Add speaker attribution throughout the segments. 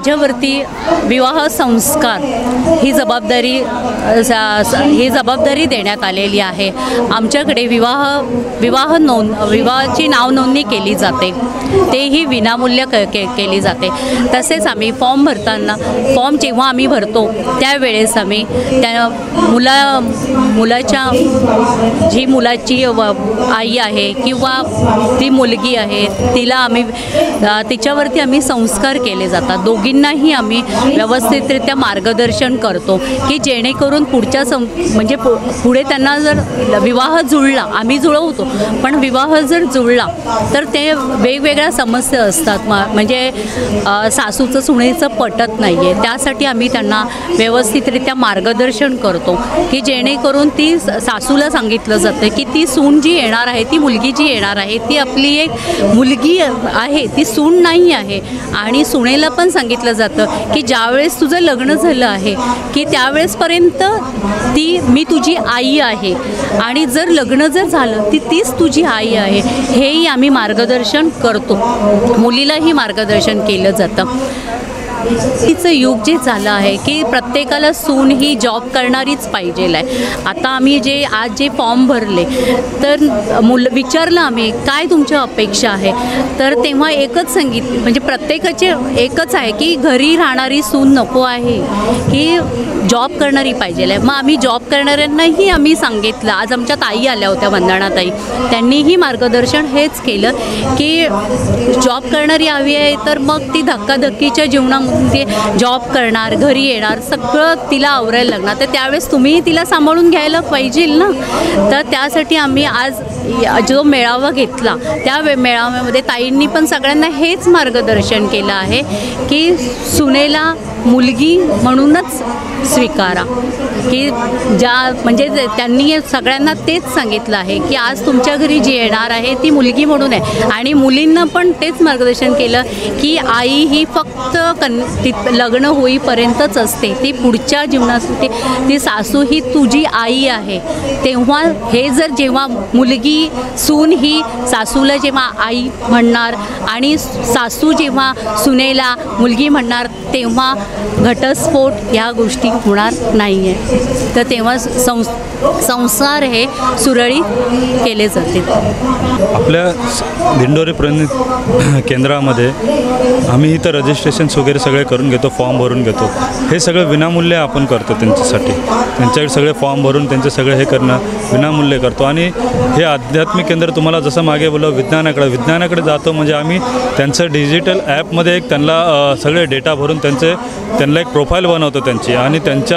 Speaker 1: माझ्यावरती विवाह संस्कार ही जबाबदारी देण्यात आलेली आहे. आमच्याकडे विवाहाची नाव नोंदणी केली जाते, तेही विनामूल्य केली जाते. तसेच आम्ही फॉर्म भरताना जेव्हा आम्ही भरतो त्यावेळेस आम्ही त्या मुलाची आई आहे किंवा ती मुलगी आहे तिच्यावरती आम्ही संस्कार केले जातात. दोघींनाही आम्ही व्यवस्थितरित्या मार्गदर्शन करतो की जेणेकरून म्हणजे पुढे त्यांना जर विवाह जुळला, आम्ही जुळवतो, पण विवाह जर जुळला तर ते वेगवेगळ्या समस्या असतात. म्हणजे सासूचं सुनेचं पटत नाही आहे, त्यासाठी आम्ही त्यांना व्यवस्थितरित्या मार्गदर्शन करतो की जेणेकरून ती सासूला सांगितलं जातं की ती सून जी येणार आहे, ती मुलगी जी येणार आहे ती आपली एक मुलगी आहे, ती सून नाही आहे. आणि सुनेला पण सांगितलं जातं की ज्यावेळेस तुझं लग्न झालं आहे की त्यावेळेसपर्यंत मी तुझी आई आहे आणि जर लग्न झालं तीच तुझी आई आहे, हेही आम्ही मार्गदर्शन करतो. मुलीलाही मार्गदर्शन केलं जातं. तिचं युग जे झालं आहे की प्रत्येकाला सून ही जॉब करणारीच पाहिजे आहे. आता आम्ही आज जे फॉर्म भरले तर विचारलं आम्ही काय तुमच्या अपेक्षा आहे, तर तेव्हा एकच सांगितलं, म्हणजे प्रत्येकाचे एकच आहे की घरी राहणारी सून नको आहे, की जॉब करणारी पाहिजे आहे. मग आम्ही जॉब करणाऱ्यांनाही आम्ही सांगितलं. आज आमच्या ताई आल्या होत्या, वंदनाताई, त्यांनीही मार्गदर्शन हेच केलं की जॉब करणारी हवी आहे, तर मग ती धक्काधक्कीच्या जीवनामध्ये ते जॉब करणार, घरी येणार, सगळं तिला आवरायला लागणार, तर त्यावेळेस तुम्ही तिला सांभाळून घ्यायला पाहिजे ना. तर त्यासाठी आम्ही आज जो मेळावा घेतला त्या मेळाव्यामध्ये ताईंनी पण सगळ्यांना हेच मार्गदर्शन केलं आहे की सुनेला मुलगी म्हणूनच स्वीकारा, की म्हणजे त्यांनी सगळ्यांना तेच सांगितलं आहे की आज तुमच्या घरी जी येणार आहे ती मुलगी म्हणून आहे. आणि मुलींना पण तेच मार्गदर्शन केलं की आई ही फक्त लग्न होईपर्यंतच असते, ती पुढच्या जीवनासाठी ती सासू ही तुझी आई आहे. तेव्हा जेव्हा मुलगी सून ही सासूला जेव्हा आई म्हणणार आणि सासू जेव्हा सुनेला मुलगी म्हणणार तेव्हा घटस्फोट ह्या गोष्टी होणार नाही आहे. तर तेव्हा संसार हे सुरळीत केले जाते.
Speaker 2: आपल्या दिंडोरी प्रणित केंद्रामध्ये आम्ही इथं रजिस्ट्रेशन्स वगैरे सगळे करून घेतो, फॉर्म भरून घेतो. हे सगळं विनामूल्य आपण करतो त्यांच्यासाठी. त्यांच्याकडे सगळे फॉर्म भरून त्यांचे सगळे हे करणं विनामूल्य करतो. आणि हे आध्यात्मिक केंद्र तुम्हाला जसं मागे बोललो विज्ञानाकडे जातो, म्हणजे आम्ही त्यांचं डिजिटल ॲपमध्ये एक त्यांना सगळे डेटा भरून त्यांना एक प्रोफाईल बनवतो त्यांची, आणि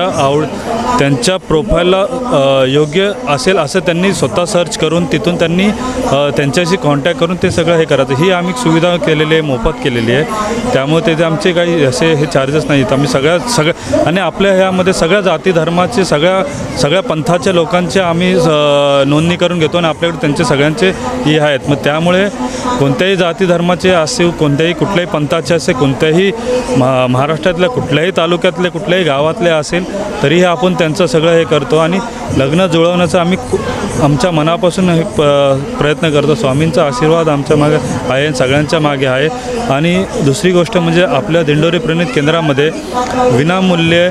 Speaker 2: त्यांच्या प्रोफाईलला योग्य असेल असं त्यांनी स्वतः सर्च करून तिथून त्यांनी त्यांच्याशी कॉन्टॅक्ट करून ते सगळं हे करायचं. ही आम्ही सुविधा केलेली आहे, मोफत केलेली आहे. त्यामुळे त्याचे आमचे काही असे हे चार्जेस नाहीत. आम्ही सगळ्या आणि आपल्या ह्यामध्ये सगळ्या जाती धर्माचे सगळ्या पंथाच्या लोकांचे आम्ही नोंदणी करून घेतो आणि आपल्याकडे त्यांचे सगळ्यांचे हे आहेत. मग त्यामुळे कोणत्याही जाती धर्माचे असे, कोणत्याही कुठल्याही पंथाचे असे, कोणत्याही महाराष्ट्रातल्या कुठल्याही तालुक्यातले कुठल्याही गावातले असेल तरीही आपण त्यांचं सगळं हे करतो. आणि लग्न जुळवण्याचा आम्ही आमच्या मनापासून हे प्रयत्न करतो. स्वामींचा आशीर्वाद आमच्या मागे आहे, सगळ्यांच्या मागे आहे. आणि दुसरी गोष्ट म्हणजे आपल्या दिंडोरी प्रणित केंद्रामध्ये विनामूल्य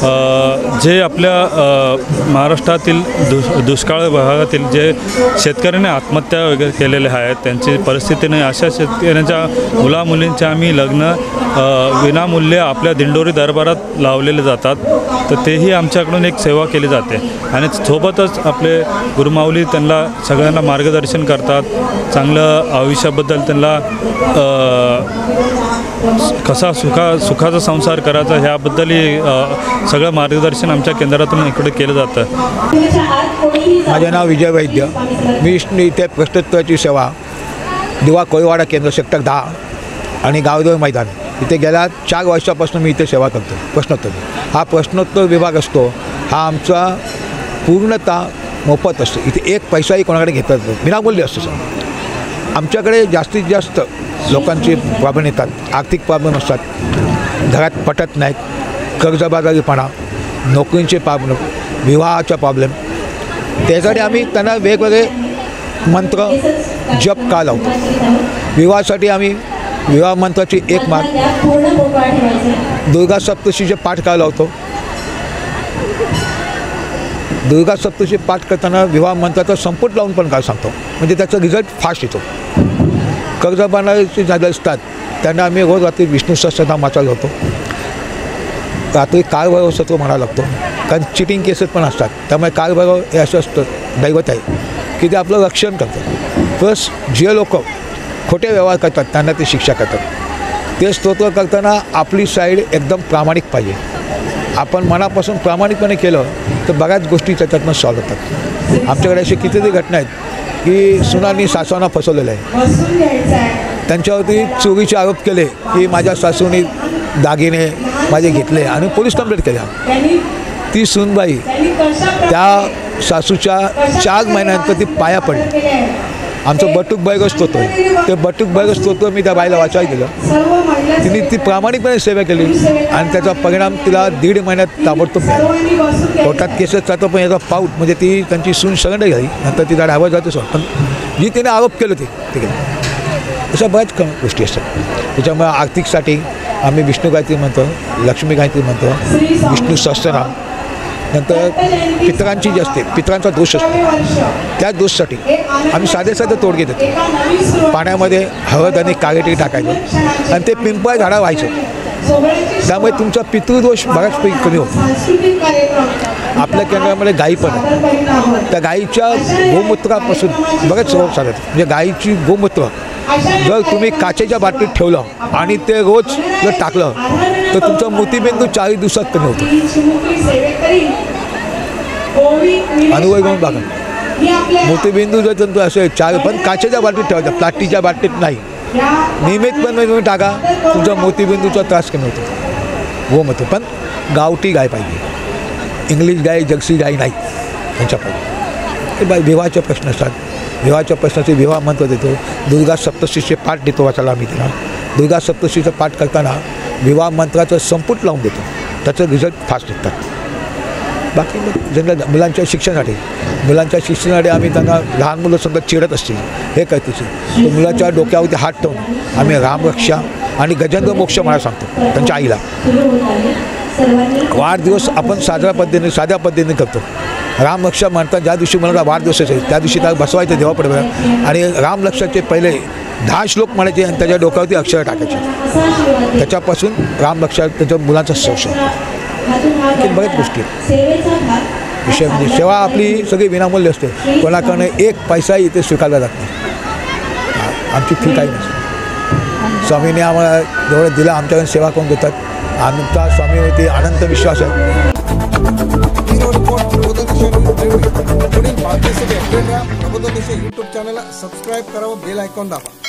Speaker 2: जे आपल्या महाराष्ट्रातील दुष्काळ भागातील जे शेतकऱ्यांनी आत्महत्या वगैरे केलेले आहेत, त्यांची परिस्थिती नाही, अशा शेतकऱ्यांच्या मुलामुलींचे आम्ही लग्न विनामूल्य आपल्या दिंडोरी दरबारात लावलेले जातात. तर तेही आमच्याकडून एक सेवा केली जाते. आणि सोबतच आपले गुरुमाऊली त्यांना सगळ्यांना मार्गदर्शन करतात. चांगलं आयुष्याबद्दल त्यांना कसा सुखाचा संसार करायचा ह्याबद्दलही सगळं मार्गदर्शन आमच्या केंद्रातून इकडे केलं जातं.
Speaker 3: माझे नाव विजय वैद्य. मी इथे प्रश्नोत्तराची सेवा दिवा कोळीवाडा केंद्र सेक्टर 10 आणि गावदेव मैदान इथे गेल्या 4 वर्षापासून मी इथे सेवा करतो. प्रश्नोत्तर हा प्रश्नोत्तर विभाग असतो, हा आमचा पूर्णतः मोफत असतो. इथे एक पैसाही कोणाकडे घेतात नाही, विनामूल्य असतो सर. आमच्याकडे जास्तीत जास्त लोकांचे प्रॉब्लेम येतात, आर्थिक प्रॉब्लेम असतात, घरात पटत नाहीत, कर्जबाजारीपणा, नोकरींचे प्रॉब्लेम, विवाहाचा प्रॉब्लेम. त्यासाठी आम्ही त्यांना वेगवेगळे मंत्र जप का लावतो. विवाहासाठी आम्ही विवाह मंत्राची एक माळ, दुर्गा सप्तशीचे पाठ करायला होतो. दुर्गा सप्तशी पाठ करताना विवाह मंत्राचा संपुट लावून पण काय सांगतो, म्हणजे त्याचा रिझल्ट फास्ट येतो. कर्ज बांधणारे झाले असतात त्यांना आम्ही रोज रात्री विष्णू सहस्त्रनाम वाचायला होतो. रात्री काळभैरव सत्व म्हणायला लागतो, कारण चिटिंग केसेस पण असतात. त्यामुळे काळभैरव हे असं असतं दैवत आहे की ते आपलं रक्षण करतं. प्लस जे लोक खोटे व्यवहार करतात त्यांना ते शिक्षा करतात. ते स्तोत्र करताना आपली साईड एकदम प्रामाणिक पाहिजे. आपण मनापासून प्रामाणिकपणे केलं तर बऱ्याच गोष्टी त्याच्यातनं सॉल्व होतात. आमच्याकडे असे कितीतरी घटना आहेत की सुनांनी सासूंना फसवलेलं आहे. त्यांच्यावरती चोरीचे आरोप केले की माझ्या सासूने दागिने माझे घेतले आणि पोलीस कंप्लेंट केल्या. ती सूनबाई त्या सासूच्या 4 महिन्यानंतर ती पाया पडली. आमचं बटूक बैगस स्तोत्र आहे, ते बटूक बैगस स्तोत्र मी त्या बाईला वाचायला दिलं. तिने ती प्रामाणिकपणे सेवा केली आणि त्याचा परिणाम तिला 1.5 महिन्यात ताबडतोब मिळाला. कोर्टात केसेस जातो पण याचा पाऊट म्हणजे ती त्यांची सून सगळं झाली. नंतर तिचा डायव्हर्स जातो पण जी तिने आरोप केलं ते केलं. अशा बऱ्याच गोष्टी असतात. त्याच्यामुळे आर्थिकसाठी आम्ही विष्णू गायत्री म्हणतो, लक्ष्मी गायत्री म्हणतो, विष्णू सहस्त्रनाम. नंतर पितरांची जी असते, पितरांचा दोष असतो, त्या दोषसाठी आम्ही साधे तोडगे देतो. पाण्यामध्ये हळद आणि काळेटी टाकायचं आणि ते पिंपळ झाडा व्हायचं. त्यामुळे तुमचा पितृदोष बऱ्याचपैकी कमी होतो. आपल्या केंद्रामध्ये गायी पण आहे. त्या गायीच्या गोमूत्रापासून बरेच रोग चालतात. म्हणजे गायीची गोमूत्र जर तुम्ही काचेच्या बाटलीत ठेवलं आणि ते रोज जर टाकलं तर तुमचा मोतीबिंदू 40 दिवसात कमी होतो. अनुभव घेऊन बघा. मोतीबिंदू जर जंतू असेल 4 पण काचेच्या बाटलीत ठेवायचा, प्लास्टिकच्या बाटलीत नाही. नियमितपणे तुम्ही टाका, तुमचा मोतीबिंदूचा त्रास कमी होतो. गोमूत्र पण गावठी गाय पाहिजे, इंग्लिश गाय जर्सी गाय नाही त्यांच्या पाहिजे. ते विवाहाचे प्रश्न असतात. विवाहाच्या प्रश्नाचे विवाह मंत्र देतो. दुर्गा सप्तशीचे पाठ देतो वाचायला आम्ही तिला. दुर्गा सप्तशीचं पाठ करताना विवाह मंत्राचं संपुट लावून देतो. त्याचं रिझल्ट फास्ट निघतात. बाकी जनरल मुलांच्या शिक्षणासाठी आम्ही त्यांना लहान मुलं समजा चिडत असतील हे करते तर मुलाच्या डोक्यावरती हात ठेवून आम्ही रामरक्षा आणि गजेंद्र मोक्ष म्हणा सांगतो त्यांच्या आईला. वाढदिवस आपण साध्या पद्धतीने करतो. रामरक्षा म्हणतात ज्या दिवशी मला वाढदिवस असेल त्या दिवशी त्याला बसवायचं देवापुढे आणि रामरक्षाचे पहिले 10 श्लोक म्हणायचे आणि त्याच्या डोक्यावरती अक्षर टाकायचे. त्याच्यापासून रामरक्षा त्याच्या मुलांचा संशय. बऱ्याच गोष्टी विषय म्हणजे सेवा आपली सगळी विनामूल्य असते. कोणाकडनं 1 पैसाही इथे स्वीकारला जात नाही. आमची फी काही नसते. स्वामीने आम्हाला जेवढं दिलं आमच्याकडे सेवा करून देतात. आमचा स्वामीवरती अनंत विश्वास आहे.
Speaker 4: पुढील भारतीय सभा अपडेट प्रबोधन दिशा यूट्यूब चॅनलला सबस्क्राईब करा व बेल आयकॉन दाबा.